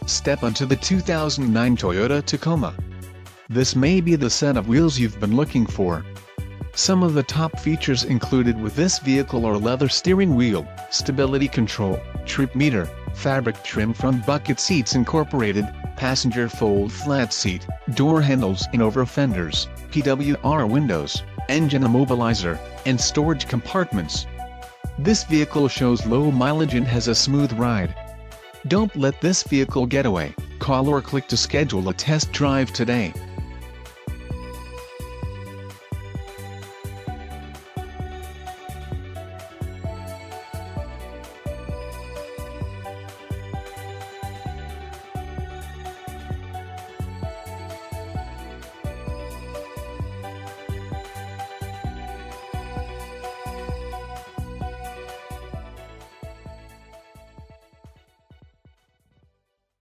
Step onto the 2009 Toyota Tacoma. This may be the set of wheels you've been looking for. Some of the top features included with this vehicle are leather steering wheel, stability control, trip meter, fabric trim front bucket seats incorporated, passenger fold flat seat, door handles and over fenders, PWR windows, engine immobilizer, and storage compartments. This vehicle shows low mileage and has a smooth ride. Don't let this vehicle get away. Call or click to schedule a test drive today.